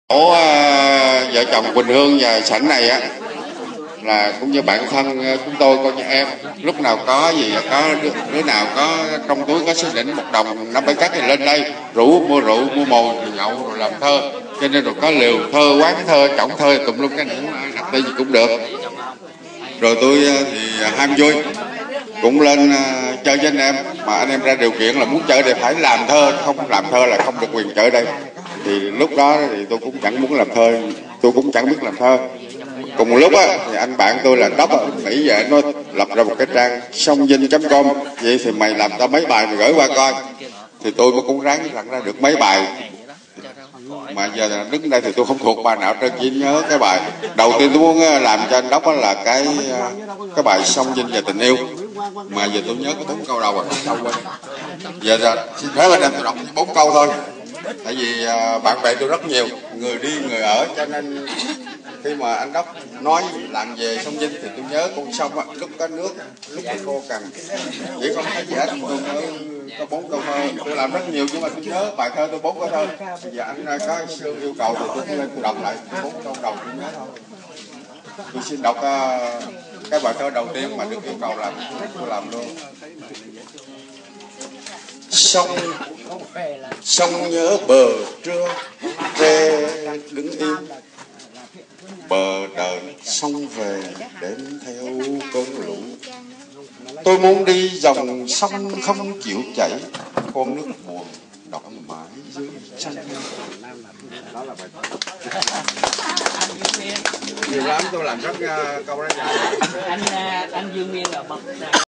Ủa, vợ chồng Quỳnh Hương và Sảnh này á là cũng như bạn thân chúng tôi, coi như em. Lúc nào có gì, có đứa nào có trong túi có xí đỉnh 1 đồng 5 7 cắt thì lên đây mua rượu, mua mồi, nhậu rồi làm thơ. Cho nên rồi có liều thơ, quán thơ, trọng thơ tùm lum cái nữa, ai đặt tên gì cũng được. Rồi tôi thì ham vui, cũng lên chơi với anh em, mà anh em ra điều kiện là muốn chơi đây phải làm thơ, không làm thơ là không được quyền chơi đây. Thì lúc đó thì tôi cũng chẳng muốn làm thơ, tôi cũng chẳng biết làm thơ. Cùng một lúc á thì anh bạn tôi là Đốc nghĩ về, nó lập ra một cái trang songvinh.com. Vậy thì mày làm tao mấy bài mày gửi qua coi. Thì tôi cũng ráng lặn ra được mấy bài, mà giờ đứng đây thì tôi không thuộc bài nào trên, chỉ nhớ cái bài đầu tiên tôi muốn làm cho anh Đốc đó là cái bài Song Vinh và tình yêu, mà giờ tôi nhớ có 4 câu đầu, 4 câu quên. Giờ xin phép anh em tôi đọc 4 câu thôi, tại vì bạn bè tôi rất nhiều, người đi người ở, cho nên khi mà anh Đốc nói làm về sông Vinh thì tôi nhớ con sông á, lúc có nước, lúc có khô cằn, chỉ không thấy gì hết. Tôi nhớ có 4 câu thơ, tôi làm rất nhiều nhưng mà tôi nhớ bài thơ tôi 4 câu thơ. Bây giờ anh có yêu cầu thì tôi lên tôi đọc lại 4 câu đầu tôi nhớ thôi. Tôi xin đọc cái bài thơ đầu tiên mà được yêu cầu làm, tôi làm luôn. Sông nhớ bờ trưa tre đứng im, bờ đờn sông về đêm theo cơn lũ. Tôi muốn đi dòng sông không chịu chảy, con nước buồn đọng mãi dưới chân. Đó là bài nhiều lắm, tôi làm rất câu đó. Anh Dương Nguyên là bậc